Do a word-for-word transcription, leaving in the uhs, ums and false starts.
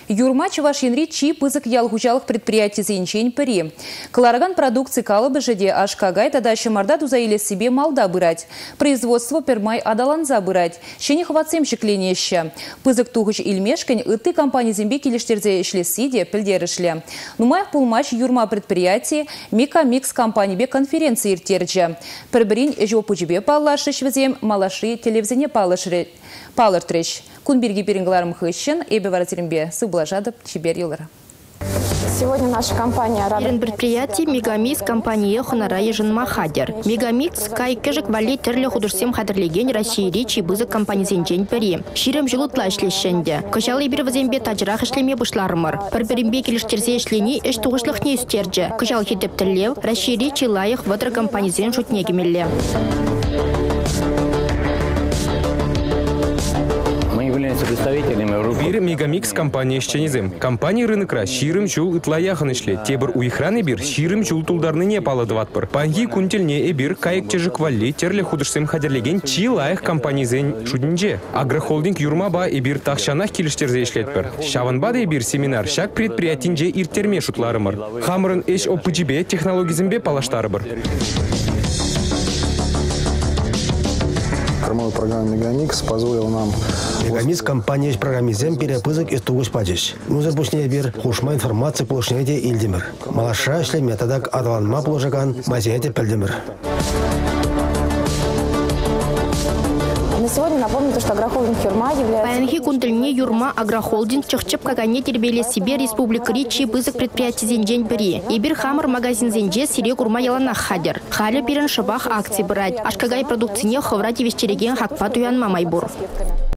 Юрма Чувашинри чи пызык ялгужалых предприятий зенчень пыри. Клараган продукции калыбы жеде ашкагай тада шамарда дузаиле себе малда бырать. Производство пермай адаланза бырать. Шене хватсемшик ленеща. Пызык тугыч илмешкань ыты компании зембе килиштерзе ишле сиде пельдерышле. Нумаях пулмач юрма предприятий Мика Микс компании бе конференции иртерджа. Перберин жопучбе паллаши швезем малаши телевизионе палашри. Палыртрыш. Кунберги перенгларым хыщен, эбе варатеримбе сублажадып чибер юлара. Сегодня наша компания работает. Предприятие Мегамикс компания хонора ежен махадер. Мегамикс кайкежек вали терле художсем хадерлеген России речи бызы компания зенчень пери. Ширем жилутла ишлешенде. Кышалы бир вазембе таджрах ишлеме бушлармыр. Перберимбе келиштерзе ишлени эш тугышлых не истерже. Кышал хитеп терлев России речи лайых ватр компания зен шутнегемелле. Бир Мегамикс компания щенизем. Компания рынок ра ширым чул итлаяхан ишле. Тебір уйхраны бир ширым чул тулдарны не паладыватпыр. Панги кунтельне эбир кайык чежик валли терле худышсем хадерлеген чи лайых компания зен шудинже. Агрохолдинг юрма ба эбир тахшанах килиштерзе ишлетпір. Шаванба да эбир семинар шак предприятинже иртерме шутларымыр. Хамырын эш опыджибе технологизмбе палаштарыбыр. Программа Мегамикс позволила нам... Мегамикс компания программизем перепызык из тугуш падиш. Нузер пушне бир хушма информация пушнеде илдимир. Малаша шле методак адванма положаган мазиете пельдимир. На сегодня напомню, что агрохолдинг Юрма является... Паянхи кунтельне Юрма агрохолдинг чехчеп кагане тербеле себе республика Ричи бызык предприятий зенджень бери. Ибир хамар магазин зенже сире курма яланах хадер. Халя пирен шабах акции брать. Ашкагай продукцине ховрати вещереген хакпа туян мамайбур.